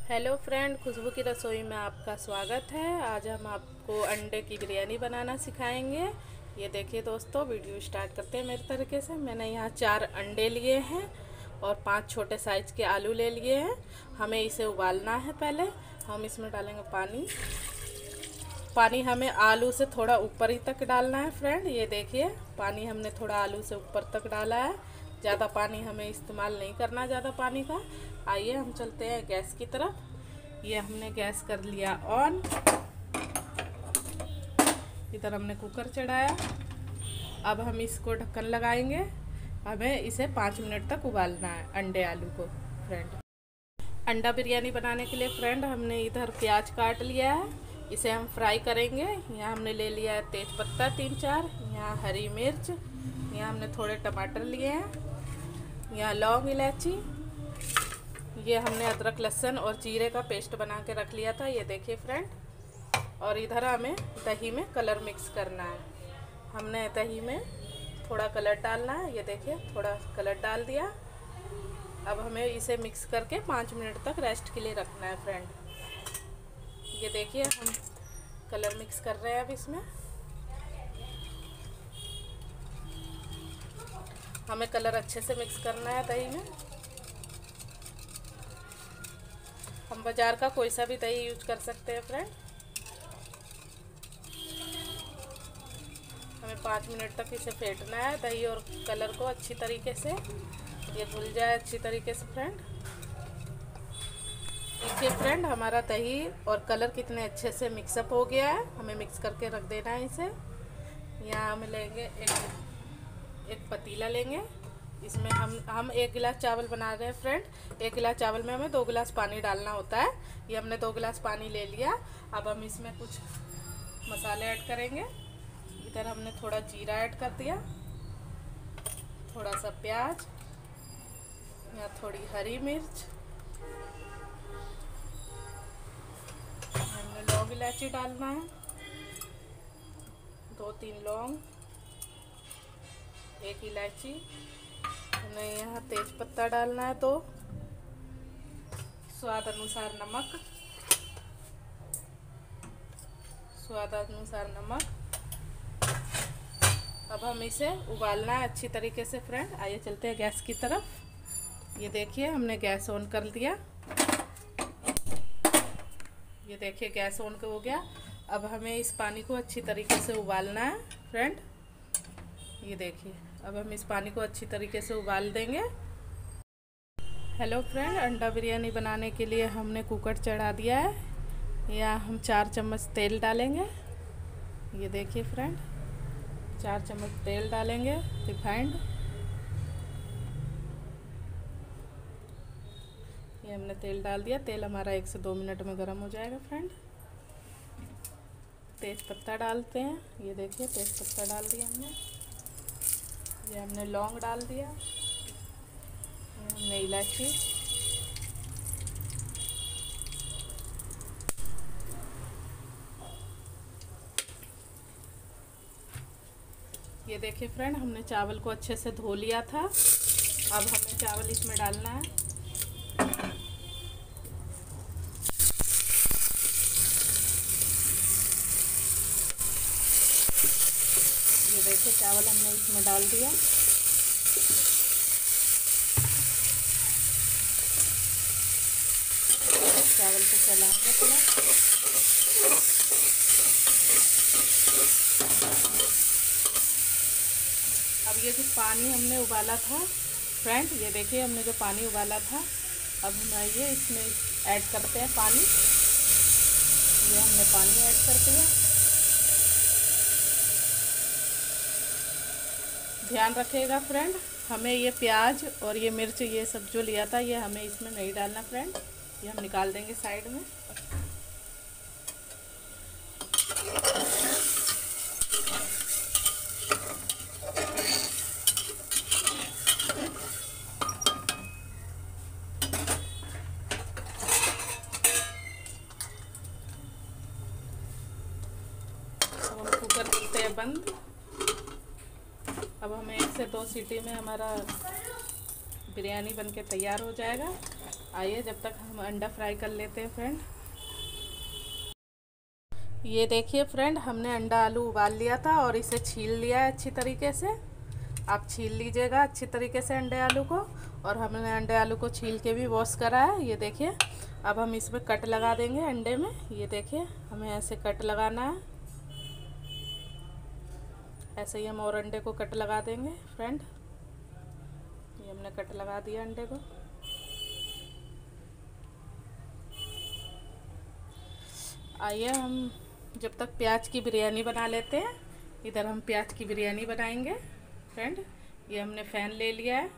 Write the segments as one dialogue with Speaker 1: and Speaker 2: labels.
Speaker 1: Hello friend, खुशबू की रसोई में आपका स्वागत है। आज हम आपको अंडे की बिरयानी बनाना सिखाएंगे। ये देखिए दोस्तों, वीडियो स्टार्ट करते हैं मेरे तरीके से। मैंने यहाँ 4 अंडे लिए हैं और 5 छोटे साइज़ के आलू ले लिए हैं। हमें इसे उबालना है। पहले हम इसमें डालेंगे पानी हमें आलू से थोड़ा ऊपर ही तक डालना है फ्रेंड। ये देखिए, पानी हमने थोड़ा आलू से ऊपर तक डाला है। ज़्यादा पानी हमें इस्तेमाल नहीं करना, ज़्यादा पानी का। आइए हम चलते हैं गैस की तरफ। ये हमने गैस कर लिया ऑन। इधर हमने कुकर चढ़ाया। अब हम इसको ढक्कन लगाएंगे। हमें इसे 5 मिनट तक उबालना है, अंडे आलू को फ्रेंड। अंडा बिरयानी बनाने के लिए फ्रेंड हमने इधर प्याज काट लिया है। इसे हम फ्राई करेंगे। यहाँ हमने ले लिया है तेज पत्ता 3-4, यहाँ हरी मिर्च, यहाँ हमने थोड़े टमाटर लिए हैं, यहाँ लौंग इलायची, ये हमने अदरक लहसुन और जीरे का पेस्ट बना के रख लिया था। ये देखिए फ्रेंड। और इधर हमें दही में कलर मिक्स करना है। हमने दही में थोड़ा कलर डालना है। ये देखिए, थोड़ा कलर डाल दिया। अब हमें इसे मिक्स करके 5 मिनट तक रेस्ट के लिए रखना है फ्रेंड। ये देखिए, हम कलर मिक्स कर रहे हैं अब इसमें। हमें कलर अच्छे से मिक्स करना है दही में। हम बाज़ार का कोई सा भी दही यूज कर सकते हैं फ्रेंड। हमें 5 मिनट तक इसे फेंटना है, दही और कलर को अच्छी तरीके से, ये घुल जाए अच्छी तरीके से फ्रेंड। देखिए फ्रेंड, हमारा दही और कलर कितने अच्छे से मिक्सअप हो गया है। हमें मिक्स करके रख देना है इसे। यहाँ हम लेंगे एक पतीला लेंगे। इसमें हम 1 गिलास चावल बना रहे हैं फ्रेंड। 1 गिलास चावल में हमें 2 गिलास पानी डालना होता है। ये हमने 2 गिलास पानी ले लिया। अब हम इसमें कुछ मसाले ऐड करेंगे। इधर हमने थोड़ा जीरा ऐड कर दिया, थोड़ा सा प्याज, यहाँ थोड़ी हरी मिर्च, हमने लौंग इलायची डालना है, 2-3 लौंग, 1 इलायची, हमें यहाँ तेज पत्ता डालना है 2, स्वाद अनुसार नमक। अब हम इसे उबालना है अच्छी तरीके से फ्रेंड। आइए चलते हैं गैस की तरफ। ये देखिए, हमने गैस ऑन कर दिया। ये देखिए, गैस ऑन हो गया। अब हमें इस पानी को अच्छी तरीके से उबालना है फ्रेंड। ये देखिए, अब हम इस पानी को अच्छी तरीके से उबाल देंगे। हेलो फ्रेंड, अंडा बिरयानी बनाने के लिए हमने कुकर चढ़ा दिया है। यहाँ हम 4 चम्मच तेल डालेंगे। ये देखिए फ्रेंड, 4 चम्मच तेल डालेंगे रिफाइंड। ये हमने तेल डाल दिया। तेल हमारा 1 से 2 मिनट में गर्म हो जाएगा फ्रेंड। तेज पत्ता डालते हैं। ये देखिए, तेज पत्ता डाल दिया हमने। ये हमने लौंग डाल दिया, हमने इलायची, ये देखिए फ्रेंड, हमने चावल को अच्छे से धो लिया था। अब हमें चावल इसमें डालना है। ये देखिए, चावल हमने इसमें डाल दिया। चावल को चलाएंगे थोड़ा। अब ये जो पानी हमने उबाला था फ्रेंड, ये देखिए, हमने जो पानी उबाला था, अब हम आइए इसमें ऐड करते हैं पानी। ये हमने पानी ऐड कर दिया। ध्यान रखिएगा फ्रेंड, हमें ये प्याज और ये मिर्च, ये सब जो लिया था, ये हमें इसमें नहीं डालना फ्रेंड। ये हम निकाल देंगे साइड में। हम कुकर करते हैं बंद। अब हमें 1 से 2 सीटी में हमारा बिरयानी बनके तैयार हो जाएगा। आइए जब तक हम अंडा फ्राई कर लेते हैं फ्रेंड। ये देखिए फ्रेंड, हमने अंडा आलू उबाल लिया था और इसे छील लिया है अच्छी तरीके से। आप छील लीजिएगा अच्छी तरीके से अंडे आलू को। और हमने अंडे आलू को छील के भी वॉश करा है। ये देखिए, अब हम इसमें कट लगा देंगे अंडे में। ये देखिए, हमें ऐसे कट लगाना है। ऐसे ही हम और अंडे को कट लगा देंगे फ्रेंड। ये हमने कट लगा दिया अंडे को। आइए हम जब तक प्याज की बिरयानी बना लेते हैं। इधर हम प्याज की बिरयानी बनाएंगे फ्रेंड। ये हमने फ़ैन ले लिया है।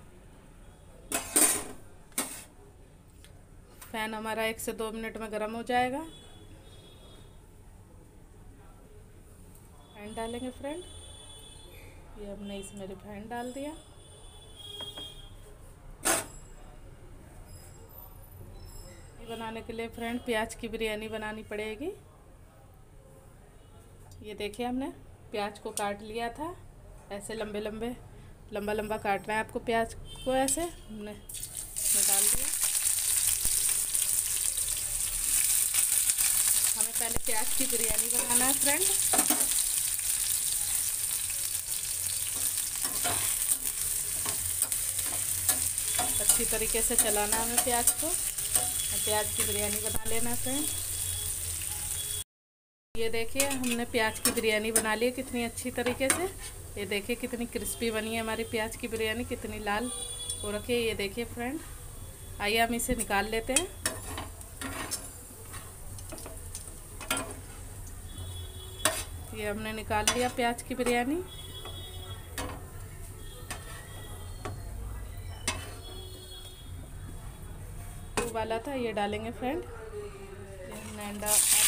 Speaker 1: फ़ैन हमारा 1 से 2 मिनट में गर्म हो जाएगा। रिफाइंड डालेंगे फ्रेंड। ये हमने इसमें रिफाइंड डाल दिया। ये बनाने के लिए फ्रेंड प्याज की बिरयानी बनानी पड़ेगी। ये देखिए, हमने प्याज को काट लिया था ऐसे लंबे लंबे, लंबा लंबा काटना है आपको प्याज को। ऐसे हमने इसमें डाल दिया। हमें पहले प्याज की बिरयानी बनाना है फ्रेंड। अच्छी तरीके से चलाना है हमें प्याज को। प्याज की बिरयानी बना लेना है फ्रेंड। ये देखिए, हमने प्याज की बिरयानी बना ली है कितनी अच्छी तरीके से। ये देखिए कितनी क्रिस्पी बनी है हमारी प्याज की बिरयानी, कितनी लाल हो रखी है। ये देखिए फ्रेंड, आइए हम इसे निकाल लेते हैं। ये हमने निकाल लिया प्याज की बिरयानी। वाला था ये डालेंगे फ्रेंड। ये हमने अंडा आलू डाल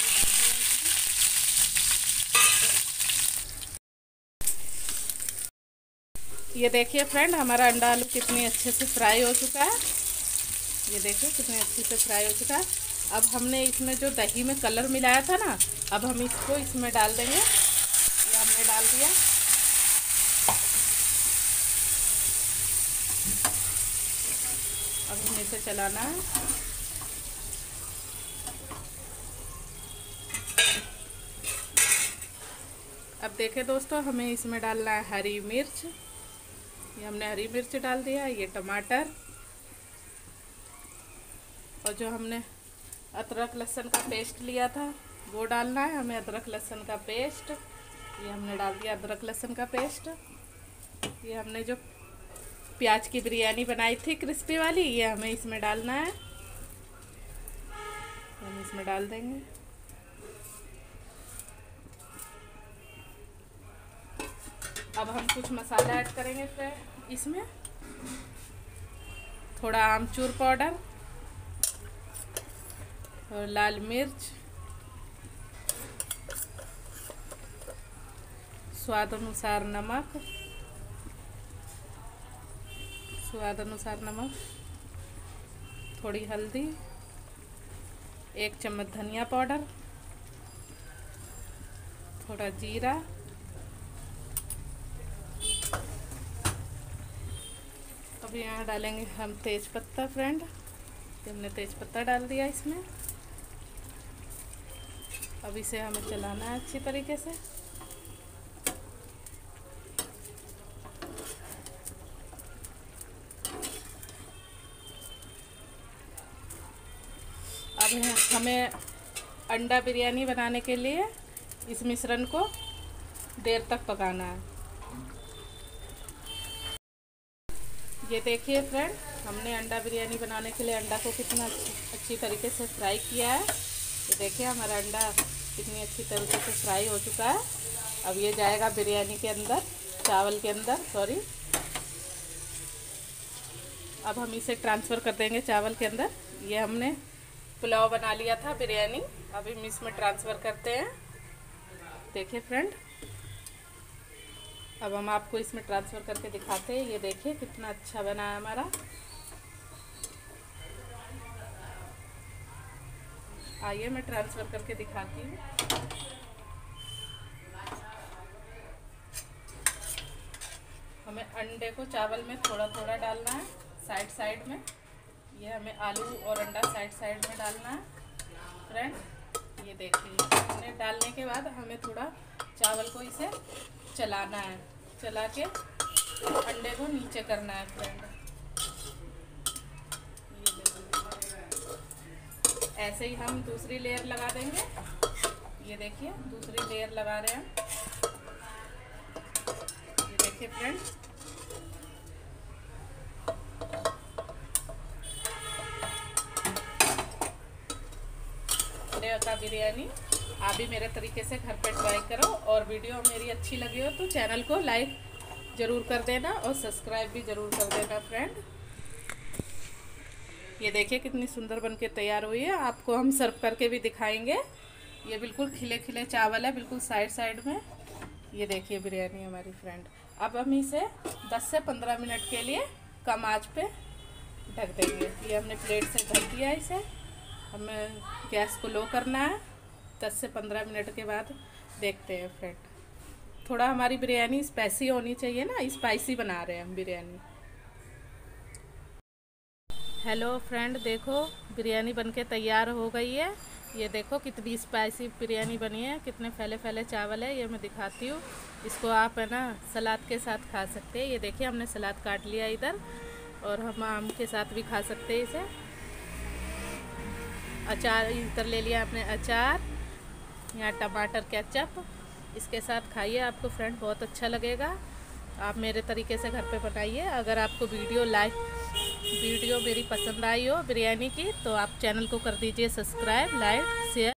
Speaker 1: दिया। ये देखिए फ्रेंड, हमारा अंडा आलू कितनी अच्छे से फ्राई हो चुका है। ये देखिए कितने अच्छे से फ्राई हो चुका है। अब हमने इसमें जो दही में कलर मिलाया था ना, अब हम इसको इसमें डाल देंगे। ये हमने डाल दिया। अब हमें इसे चलाना है। अब देखें दोस्तों, हमें इसमें डालना है हरी मिर्च। ये हमने हरी मिर्च डाल दिया। ये टमाटर, और जो हमने अदरक लहसुन का पेस्ट लिया था वो डालना है हमें, अदरक लहसुन का पेस्ट। ये हमने डाल दिया अदरक लहसुन का पेस्ट। ये हमने जो प्याज की बिरयानी बनाई थी क्रिस्पी वाली, ये हमें इसमें डालना है। हम इसमें डाल देंगे। अब हम कुछ मसाला ऐड करेंगे फिर इसमें। थोड़ा आमचूर पाउडर और लाल मिर्च, स्वाद अनुसार नमक, स्वाद अनुसार नमक, थोड़ी हल्दी, 1 चम्मच धनिया पाउडर, थोड़ा जीरा, अब यहाँ डालेंगे हम तेज पत्ता फ्रेंड। हमने तेज पत्ता डाल दिया इसमें। अब इसे हमें चलाना है अच्छी तरीके से। अब हमें अंडा बिरयानी बनाने के लिए इस मिश्रण को देर तक पकाना है। ये देखिए फ्रेंड, हमने अंडा बिरयानी बनाने के लिए अंडा को कितना अच्छी तरीके से फ्राई किया है। ये देखिए हमारा अंडा कितनी अच्छी तरीके से फ्राई हो चुका है। अब ये जाएगा बिरयानी के अंदर, चावल के अंदर, सॉरी। अब हम इसे ट्रांसफ़र कर देंगे चावल के अंदर। ये हमने पुलाव बना लिया था बिरयानी, अब हम इसमें ट्रांसफ़र करते हैं। देखिए फ्रेंड, अब हम आपको इसमें ट्रांसफ़र करके दिखाते हैं। ये देखिए कितना अच्छा बना है हमारा। आइए मैं ट्रांसफ़र करके दिखाती हूँ। हमें अंडे को चावल में थोड़ा थोड़ा डालना है, साइड साइड में। ये हमें आलू और अंडा साइड साइड में डालना है फ्रेंड। ये देखिए हमने डालने के बाद हमें थोड़ा चावल को इसे चलाना है, चला के अंडे को नीचे करना है फ्रेंड। ऐसे ही हम दूसरी लेयर लगा देंगे। ये देखिए दूसरी लेयर लगा रहे हैं। ये देखिए फ्रेंड, अंडे का बिरयानी आप भी मेरे तरीके से घर पे ट्राई करो, और वीडियो मेरी अच्छी लगी हो तो चैनल को लाइक ज़रूर कर देना और सब्सक्राइब भी ज़रूर कर देना फ्रेंड। ये देखिए कितनी सुंदर बनके तैयार हुई है। आपको हम सर्व करके भी दिखाएंगे। ये बिल्कुल खिले खिले चावल है, बिल्कुल साइड साइड में। ये देखिए बिरयानी हमारी फ्रेंड। अब हम इसे 10 से 15 मिनट के लिए कम आंच पे ढक देंगे। ये हमने प्लेट से ढक दिया इसे। हमें गैस को लो करना है। 10 से 15 मिनट के बाद देखते हैं फ्रेंड। थोड़ा हमारी बिरयानी स्पाइसी होनी चाहिए ना, स्पाइसी बना रहे हैं हम बिरयानी। हेलो फ्रेंड, देखो बिरयानी बनके तैयार हो गई है। ये देखो कितनी स्पाइसी बिरयानी बनी है, कितने फैले फैले चावल है। ये मैं दिखाती हूँ। इसको आप है ना सलाद के साथ खा सकते हैं। ये देखिए हमने सलाद काट लिया इधर, और हम आम के साथ भी खा सकते हैं इसे। अचार इधर ले लिया आपने, अचार, यहाँ टमाटर केचप, इसके साथ खाइए। आपको फ्रेंड बहुत अच्छा लगेगा। आप मेरे तरीके से घर पे बनाइए। अगर आपको वीडियो मेरी पसंद आई हो बिरयानी की, तो आप चैनल को कर दीजिए सब्सक्राइब, लाइक, शेयर।